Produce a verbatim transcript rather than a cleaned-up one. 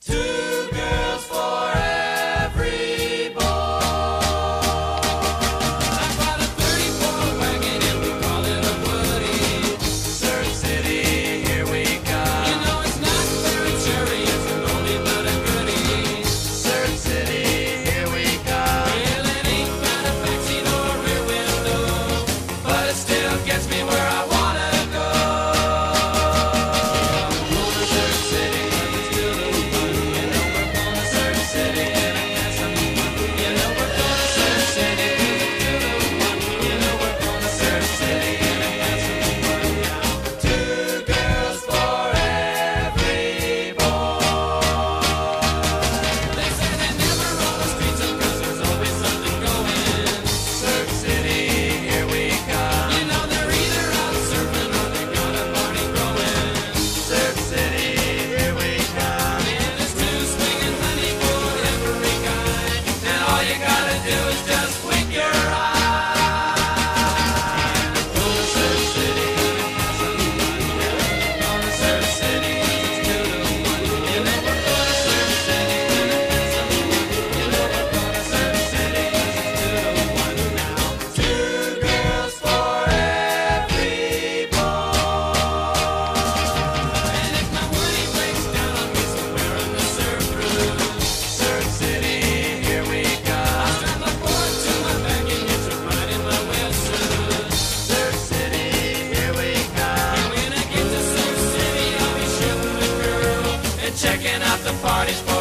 Two girls for every boy. I bought a thirty-four wagon and we call it a Woody. Surf City, here we come. You know it's not very cherry, it's an oldie but a goodie. Surf City, here we come. Well, it ain't got a backseat or a rear window, but it still gets me where I wanna go. Surf City, still the fun. You know we're going to Surf City and have some fun. You know we're going to Surf City, still the fun. You know we're going to Surf City and have some fun now. Two girls for every boy. They say they never roll the streets up 'cause there's always something going. Surf City, here we come. You know they're either out surfing or they got a party growing. Surf City, here we come. And it's two swinging honey for every kind. And all you gotta do is just wink your eye. Go to Surf City and have some fun. Go to Surf City, it's two to one. You know we're going to Surf City and have some fun. You know we're going to Surf City, it's two to one now. Two girls for every boy. And if my Woody breaks down on me somewhere on the surf cruise, Surf City, here we come. I'll strap my board to my back and hitch a ride in my wetsuit. Surf City, here we come. And when I get to Surf City, I'll be shooting the girl and checking out the parties.